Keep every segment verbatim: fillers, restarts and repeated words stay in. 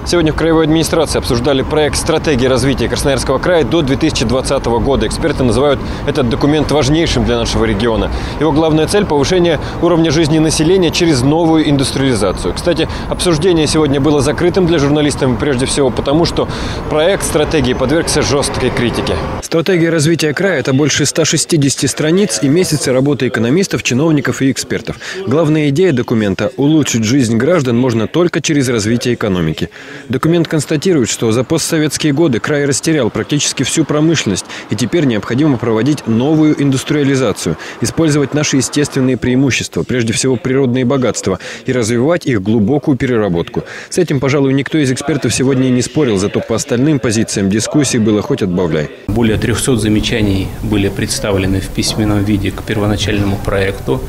Сегодня в краевой администрации обсуждали проект стратегии развития Красноярского края до две тысячи двадцатого года. Эксперты называют этот документ важнейшим для нашего региона. Его главная цель – повышение уровня жизни населения через новую индустриализацию. Кстати, обсуждение сегодня было закрытым для журналистов прежде всего потому, что проект стратегии подвергся жесткой критике. Стратегия развития края – это больше ста шестидесяти страниц и месяцы работы экономистов, чиновников и экспертов. Главная идея документа – улучшить жизнь граждан можно только через развитие экономики. Документ констатирует, что за постсоветские годы край растерял практически всю промышленность, и теперь необходимо проводить новую индустриализацию, использовать наши естественные преимущества, прежде всего природные богатства, и развивать их глубокую переработку. С этим, пожалуй, никто из экспертов сегодня и не спорил, зато по остальным позициям дискуссий было хоть отбавляй. Более трехсот замечаний были представлены в письменном виде к первоначальному проекту.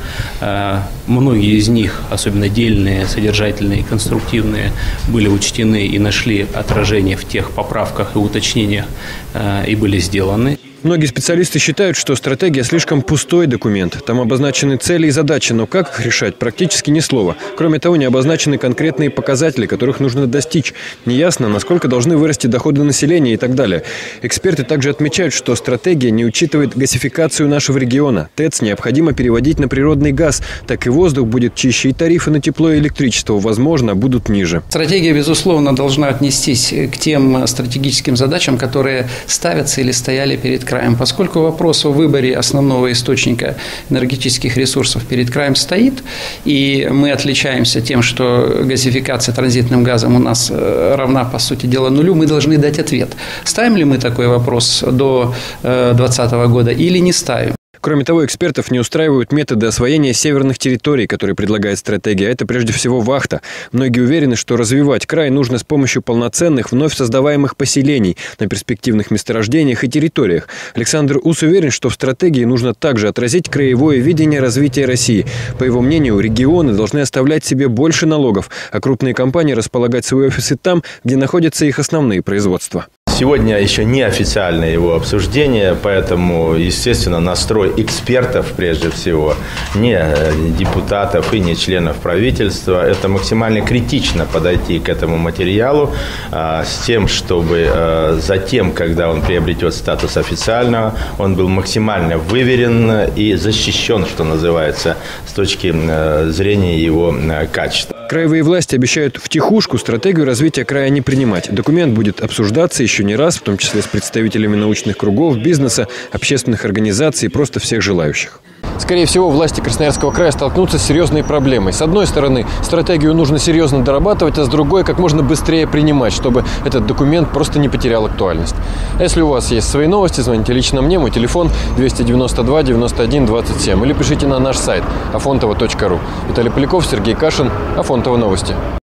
Многие из них, особенно дельные, содержательные и конструктивные, были учтены и нашли отражение в тех поправках и уточнениях и были сделаны. Многие специалисты считают, что стратегия слишком пустой документ. Там обозначены цели и задачи, но как их решать, практически ни слова. Кроме того, не обозначены конкретные показатели, которых нужно достичь. Неясно, насколько должны вырасти доходы населения и так далее. Эксперты также отмечают, что стратегия не учитывает газификацию нашего региона. ТЭЦ необходимо переводить на природный газ. Так и воздух будет чище, и тарифы на тепло и электричество, возможно, будут ниже. Стратегия, безусловно, должна отнестись к тем стратегическим задачам, которые ставятся или стояли перед краем. Поскольку вопрос о выборе основного источника энергетических ресурсов перед краем стоит, и мы отличаемся тем, что газификация транзитным газом у нас равна, по сути дела, нулю, мы должны дать ответ. Ставим ли мы такой вопрос до две тысячи двадцатого года или не ставим? Кроме того, экспертов не устраивают методы освоения северных территорий, которые предлагает стратегия. Это прежде всего вахта. Многие уверены, что развивать край нужно с помощью полноценных, вновь создаваемых поселений на перспективных месторождениях и территориях. Александр Ус уверен, что в стратегии нужно также отразить краевое видение развития России. По его мнению, регионы должны оставлять себе больше налогов, а крупные компании располагать свои офисы там, где находятся их основные производства. Сегодня еще не официальное его обсуждение, поэтому, естественно, настрой экспертов, прежде всего, не депутатов и не членов правительства, это максимально критично подойти к этому материалу с тем, чтобы затем, когда он приобретет статус официального, он был максимально выверен и защищен, что называется, с точки зрения его качества. Краевые власти обещают втихушку стратегию развития края не принимать. Документ будет обсуждаться еще не раз, в том числе с представителями научных кругов, бизнеса, общественных организаций и просто всех желающих. Скорее всего, власти Красноярского края столкнутся с серьезной проблемой. С одной стороны, стратегию нужно серьезно дорабатывать, а с другой, как можно быстрее принимать, чтобы этот документ просто не потерял актуальность. Если у вас есть свои новости, звоните лично мне, мой телефон двести девяносто два девяносто один двадцать семь или пишите на наш сайт афонтово точка ру. Виталий Поляков, Сергей Кашин, Афонтово новости.